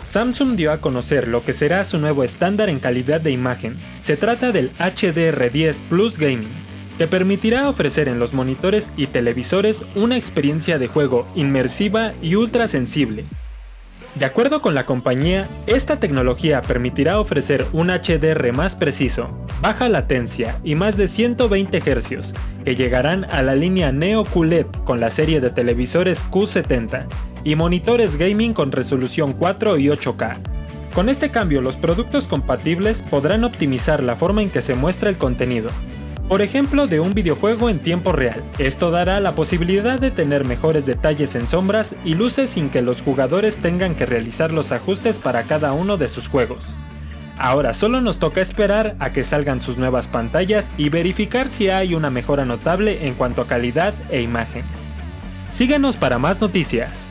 Samsung dio a conocer lo que será su nuevo estándar en calidad de imagen. Se trata del HDR10 Plus Gaming, que permitirá ofrecer en los monitores y televisores una experiencia de juego inmersiva y ultra sensible. De acuerdo con la compañía, esta tecnología permitirá ofrecer un HDR más preciso, baja latencia y más de 120 Hz, que llegarán a la línea Neo QLED con la serie de televisores Q70 y monitores gaming con resolución 4 y 8K. Con este cambio, los productos compatibles podrán optimizar la forma en que se muestra el contenido. Por ejemplo, de un videojuego en tiempo real. Esto dará la posibilidad de tener mejores detalles en sombras y luces sin que los jugadores tengan que realizar los ajustes para cada uno de sus juegos. Ahora solo nos toca esperar a que salgan sus nuevas pantallas y verificar si hay una mejora notable en cuanto a calidad e imagen. Síguenos para más noticias.